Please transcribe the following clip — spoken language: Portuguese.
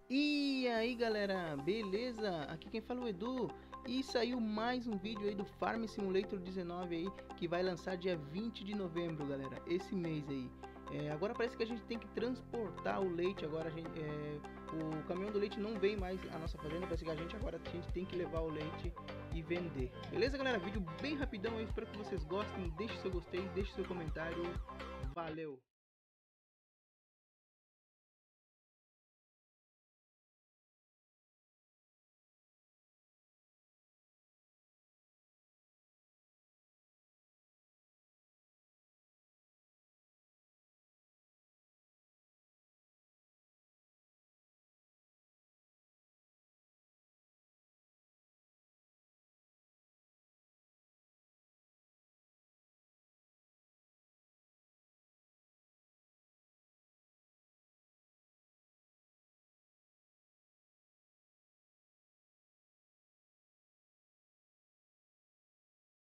E aí galera, beleza? Aqui quem fala é o Edu. E saiu mais um vídeo aí do Farm Simulator 19 aí, que vai lançar dia 20 de novembro, galera, esse mês aí. Agora parece que a gente tem que transportar o leite. Agora o caminhão do leite não vem mais à nossa fazenda para seguir a gente. Agora a gente tem que levar o leite e vender. Beleza galera? Vídeo bem rapidão aí, espero que vocês gostem. Deixe seu gostei, deixe seu comentário. Valeu!